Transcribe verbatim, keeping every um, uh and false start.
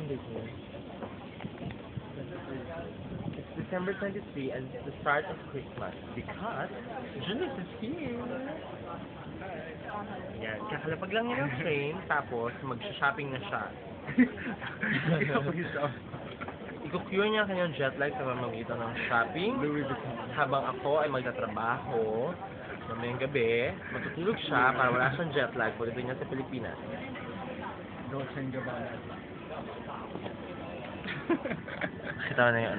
date niya? It's December twenty-three and it's the start of Christmas because Julius is here. Yan, kakalapag lang niya ng train, tapos mag-shopping na siya. Iko-cure niya ang kanyang jet lag sa pamamagitan ng shopping, habang ako ay magtatrabaho. Mamayang gabi, matutulog siya para wala siyang jet lag pagdating niya sa Pilipinas. Dolce and Gabbana. Kita na yun.